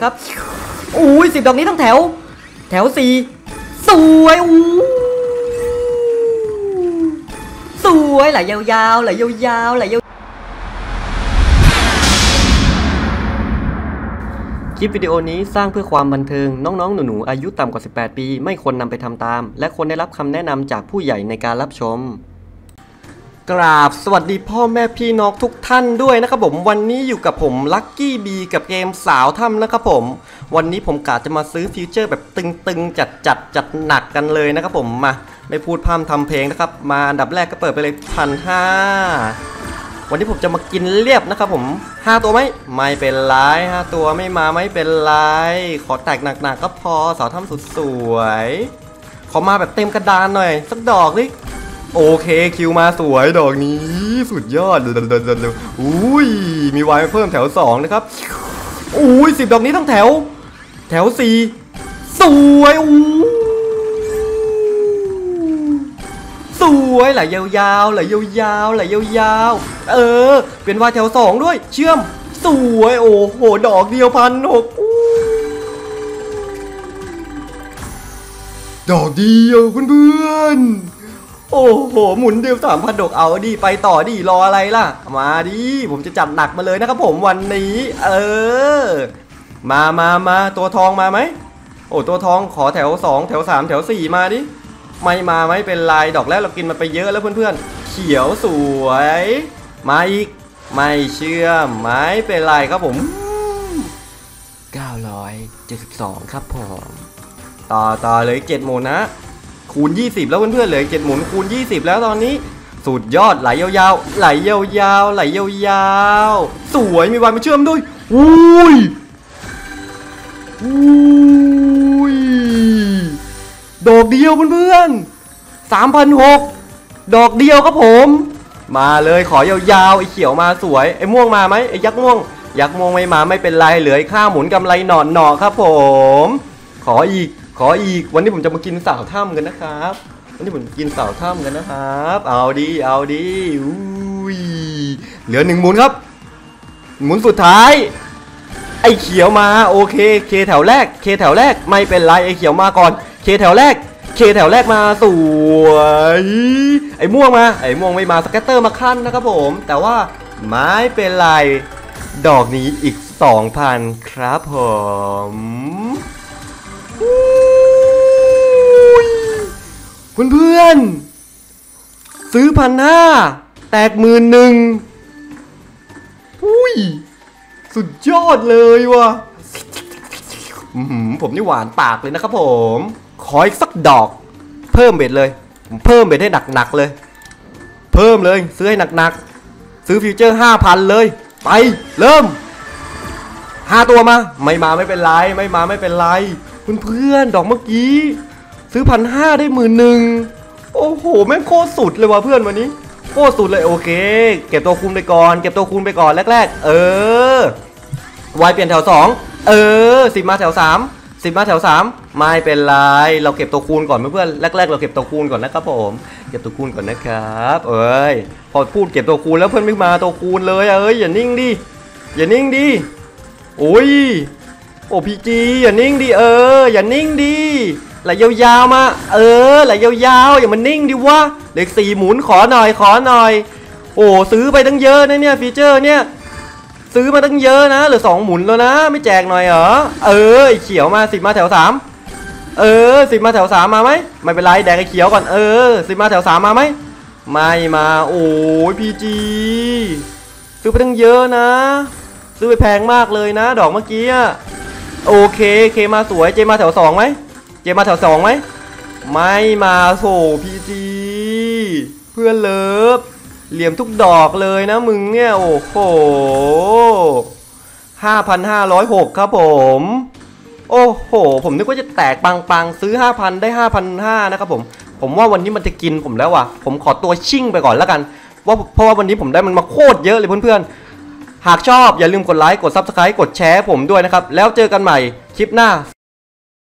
ครับอุ้ย10 ดอกนี้ทั้งแถว4สวยสวยไหลยาวๆไหลยาวๆไหลยาวคลิปวิดีโอนี้สร้างเพื่อความบันเทิงน้องๆหนูๆอายุต่ำกว่า18 ปีไม่ควรนำไปทำตามและควรได้รับคำแนะนำจากผู้ใหญ่ในการรับชมกราบสวัสดีพ่อแม่พี่น้องทุกท่านด้วยนะครับผมวันนี้อยู่กับผมลัคกี้บีกับเกมสาวถ้ำนะครับผมวันนี้ผมกะจะมาซื้อฟิวเจอร์แบบตึงๆจัดหนักกันเลยนะครับผมมาไม่พูดพร่ำทำเพลงนะครับมาอันดับแรกก็เปิดไปเลย1,500วันนี้ผมจะมากินเรียบนะครับผม5 ตัวไหมไม่เป็นไร5 ตัวไม่มาไม่เป็นไรขอแตกหนักๆก็พอสาวถ้ำสุดสวยขอมาแบบเต็มกระดานหน่อยสักดอกดิโอเคคิวมาสวยดอกนี้สุดยอดอุ้ยมีวายเพิ่มแถว2นะครับอุ้ย10 ดอกนี้ทั้งแถว4สวยสวยไหลยาวๆไหลยาวๆไหลยาวๆเป็นวายแถว2ด้วยเชื่อมสวยโอ้โหดอกเดียว1,600ดอกเดียวเพื่อนโอ้โหหมุนเดียว3,000 ดอกเอาดิไปต่อดิรออะไรล่ะมาดิผมจะจัดหนักมาเลยนะครับผมวันนี้มาตัวทองมาไหมโอ้ตัวทองขอแถว2แถว3แถว4มาดิไม่มาไม่เป็นไรดอกแรกเรากินมาไปเยอะแล้วเพื่อนๆเขียวสวยมาอีกไม่เชื่อไม่เป็นไรครับผม972ครับผมต่อเลย7 หมุนนะคูณ20แล้วเพื่อนๆเหลือ7 หมุนคูณ20แล้วตอนนี้สุดยอดไหลยาวๆไหลยาวๆไหลยาวๆสวยมีวายมาเชื่อมด้วยอุ้ยดอกเดียวเพื่อนๆ3,600ดอกเดียวครับผมมาเลยขอยาวๆไอ้เขียวมาสวยไอ้ม่วงมาไหมไอ้ยักษ์ม่วงไม่มาไม่เป็นไรเหลือค่าหมุนกำไรหนอครับผมขออีกวันนี้ผมจะมากินสาวถ้ำกันนะครับเอาดีอุ้ยเหลือ1 หมุนครับหมุนสุดท้ายไอ้เขียวมาโอเคเคแถวแรกไม่เป็นไรไอ้เขียวมาก่อนเคแถวแรกมาสวยไอ้ม่วงไม่มาสแกตเตอร์มาขั้นนะครับผมแต่ว่าไม่เป็นไรดอกนี้อีก 2,000 ครับผมเพื่อนซื้อ1,500แตก11,000อุ้ยสุดยอดเลยว่ะผมนี่หวานปากเลยนะครับผมขออีกสักดอกเพิ่มเบ็ดเลยเพิ่มเบ็ดให้หนักๆเลยเพิ่มเลยซื้อให้หนักๆซื้อฟิวเจอร์ 5,000 เลยไปเริ่ม5 ตัวมาไม่มาไม่เป็นไรเพื่อนดอกเมื่อกี้ซื้อ1,500ได้11,000โอ้โหแม่งโคตรสุดเลยว่ะเพื่อนวันนี้โคตรสุดเลยโอเคเก็บตัวคูณไปก่อนแรกวายเปลี่ยนแถว210 มาแถว3ไม่เป็นไรเราเก็บตัวคูณก่อนเพื่อนแรกเราเก็บตัวคูณก่อนนะครับผมเก็บตัวคูณก่อนนะครับพอพูดเก็บตัวคูณแล้วเพื่อนไม่มาตัวคูณเลยอย่านิ่งดิโอ้ยโอ้พีจีอย่านิ่งดิอย่านิ่งดิไหลยาวๆมาไหลยาวๆอย่ามันนิ่งดิวะเลข4 หมุนขอหน่อยโอ้ซื้อไปตั้งเยอะนะเนี่ยฟีเจอร์เนี่ยซื้อมาตั้งเยอะนะเหลือ2 หมุนแล้วนะไม่แจกหน่อยเหรอไอ้เขียวมา10 มาแถว310 มาแถว3มาไหมไม่เป็นไรแดกไอ้เขียวก่อน10 มาแถว3มาไหมไม่มาโอ้ยพีจีซื้อไปตั้งเยอะนะซื้อไปแพงมากเลยนะดอกเมื่อกี้โอเคเคมาสวยเจมาแถว2ไหมไม่มาโถพีจีเพื่อนเลิฟเหลี่ยมทุกดอกเลยนะมึงเนี่ยโอ้โห5,506ครับผมโอ้โหผมนึกว่าจะแตกปังซื้อ 5,000 ได้ 5,500 นะครับผมว่าวันนี้มันจะกินผมแล้วว่ะผมขอตัวชิ่งไปก่อนแล้วกันเพราะว่าวันนี้ผมได้มันมาโคตรเยอะเลยเพื่อนๆหากชอบอย่าลืมกดไลค์กด Subscribe กดแชร์ผมด้วยนะครับแล้วเจอกันใหม่คลิปหน้า